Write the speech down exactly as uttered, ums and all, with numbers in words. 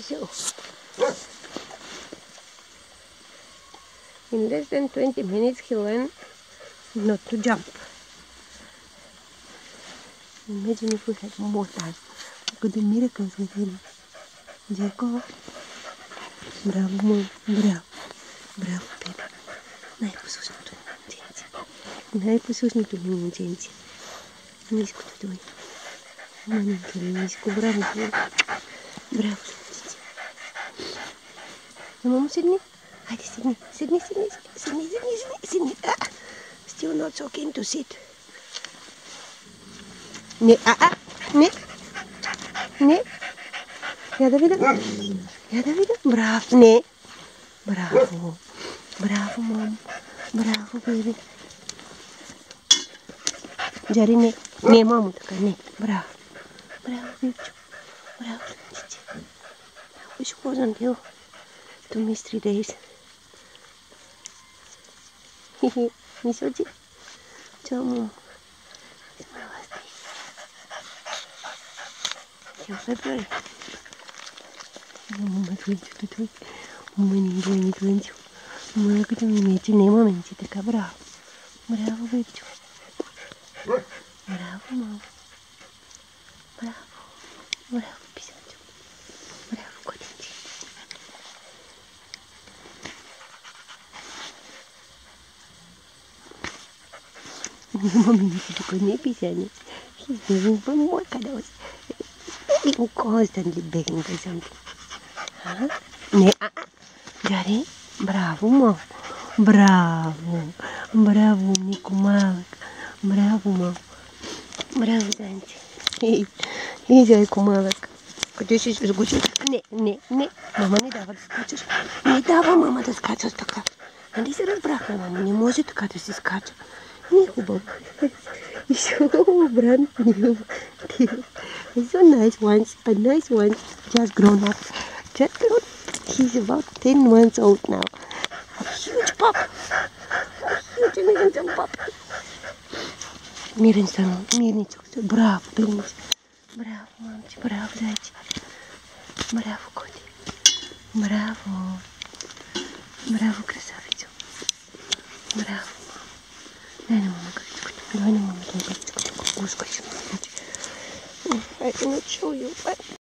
So, in less than twenty minutes he learned not to jump. Imagine if we had more time. Look at the miracles with him. Jacob. Bravo, mom. Bravo. Bravo, baby. Най-послушното момченце. Най-послушното момченце. Ниското той. Маленько, ниско. Браво, браво. Браво, слънчице. На мамо седни. Хайде, седни. Седни, седни, седни, седни, седни. Ah, still not so keen to sit. Не, а, а, не. Не. Я да видя. Я да видя. Браво. Не. Браво. Браво, мам. Браво, беби. Джари, не. Не, мамо, така, не. Браво. Браво, бебчо. Браво, слънчице. I wish it wasn't you to miss three days. Хе-хе. Мисълчи. Чао, мам. It's my last day. Till February. Мама, слънчето, твой. Мани, твой, слънчо. Мама, като ми мече, не маменци, така, браво. Браво, бебчо. Браво, мама. Браво. Браво, писанчо. Браво, котенче. Маменци, тук не писане. He's doing one more cuddles. Being constantly begging for something. Huh? Ne, ah, ah. Jari, bravo, mom. Bravo. Bravo, Nico Malak. Bravo, mom. Bravo, Zanti. Hey, hey, Nico Malak. Къде ще изгучиш? Не, не, не. Мама не дава да скачаш. Не дава мама да скачаш така. Нали се разбрахме, мама? Не може така да си скача. Не е хубаво. So brand new. He's so nice once, a nice one, just grown up. Just grown. He's about ten months old now. A huge pup. A huge amazing pup. Мирен стана, мирничък. Браво, пилнич. Браво, мамче, браво, зайче. Браво, коти. Браво. Браво, красавицо. Браво. Дай на мама кръчката. Дай на мама кръчката. I cannot show you, but